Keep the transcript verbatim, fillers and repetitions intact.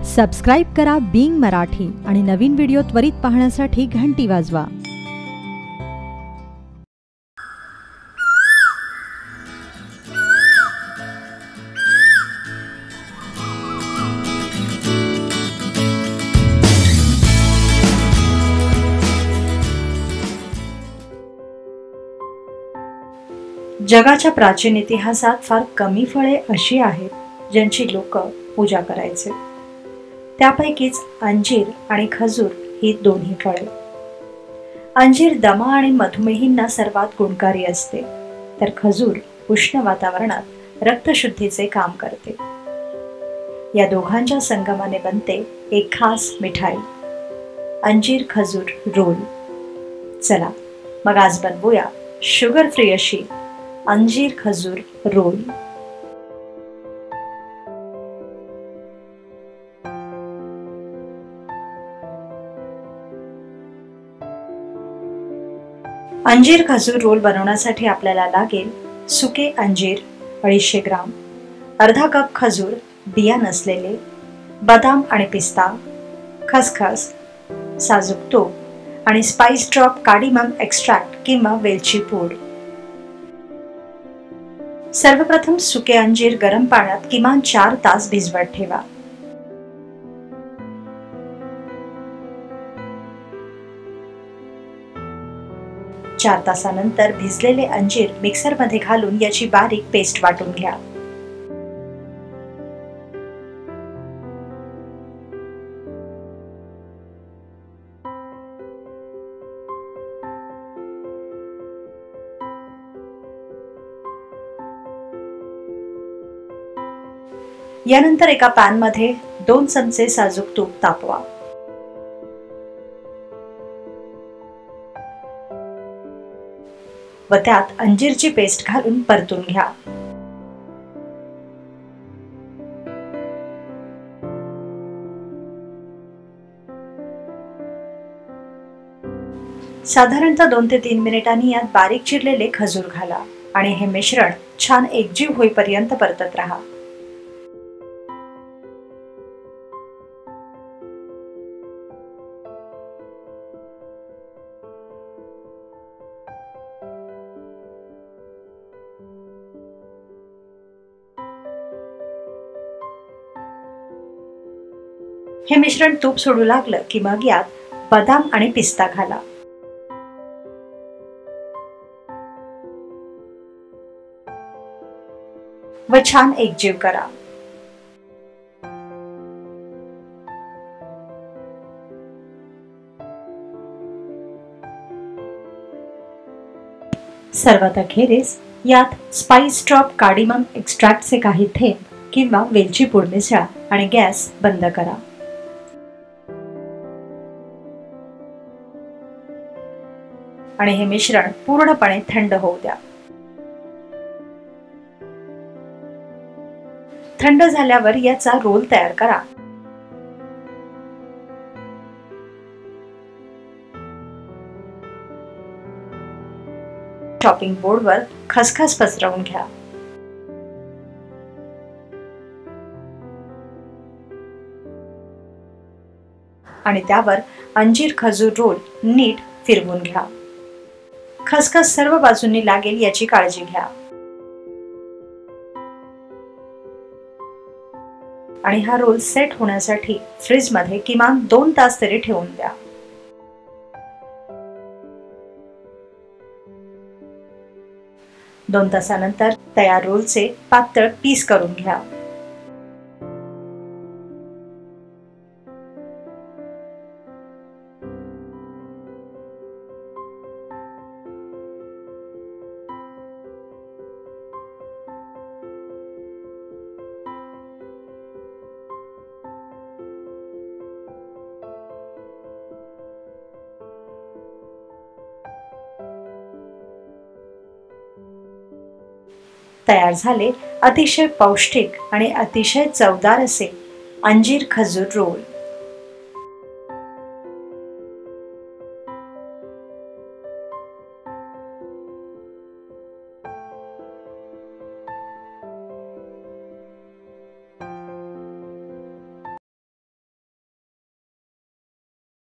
Subscribe करा Bing Marathi आणि नवीन video त्वरित पाहण्यासाठी घंटी वाजवा। जगाच्या प्राचीन इतिहासात फार कमी फळे अशी आहेत ज्यांची लोक पूजा करायचे। त्यापैकीच अंजीर आणि खजूर ही दोन्ही फळे। अंजीर दमा आणि मधुमेहींना सर्वात गुणकारी असते, तर खजूर उष्ण वातावरणात रक्तशुद्धीचे काम करते। या दोघांच्या संगमाने बनते एक खास मिठाई, अंजीर खजूर रोल। चला मग आज बनवूया शुगर फ्री अशी अंजीर खजूर रोल। अंजीर खजूर रोल बनवण्यासाठी आपल्याला लागेल सुके अंजीर अडीचशे ग्राम, अर्धा कप खजूर बिया नसलेले, बदाम आणि पिस्ता, खसखस, साजूक तूप आणि स्पाइस ड्रॉप कार्डिमम एक्स्ट्रॅक्ट किंवा वेलची पूड। सर्वप्रथम सुके अंजीर गरम पाण्यात किमान चार तास भिजवत ठेवा। चार तासानंतर भिजलेले अंजीर मिक्सर मध्ये घालून याची बारीक पेस्ट वाटून घ्या। यानंतर एका पॅन मध्ये दोन चमचे साजूक तूप तापवा। व त्यात अंजीरची पेस्ट घालून परतून घ्या। साधारणतः दोन ते तीन मिनिटांनी यात बारीक चिरलेले खजूर घाला आणि हे मिश्रण छान एकजीव होईपर्यंत परतत राहा। हे मिश्रण तूप सोडू लागलं की मग यात बदाम आणि पिस्ता घाला। व छान एकजीव करा। सर्वात अखेरीस यात स्पाइस ड्रॉप कार्डिमम एक्स्ट्रॅक्टचे काही थेंब किंवा वेलची पूड मिसळा आणि गॅस बंद करा। आणि हे मिश्रण पूर्णपणे थंड होऊ द्या। थंड झाल्यावर याचा रोल तयार करा। चॉपिंग बोर्डवर खसखस पसरवून घ्या। आणि त्यावर अंजीर खजूर रोल नीट फिरवून घ्या। खसखस सर्व बाजूंनी लागेल याची काळजी घ्या। आणि हा रोल सेट होण्यासाठी फ्रीज मध्ये किमान दोन तास तरी ठेवून द्या। दोन तासानंतर तयार रोलचे पातळ पीस करून घ्या। तयार झाले अतिशय पौष्टिक आणि अतिशय चवदार असे अंजीर खजूर रोल।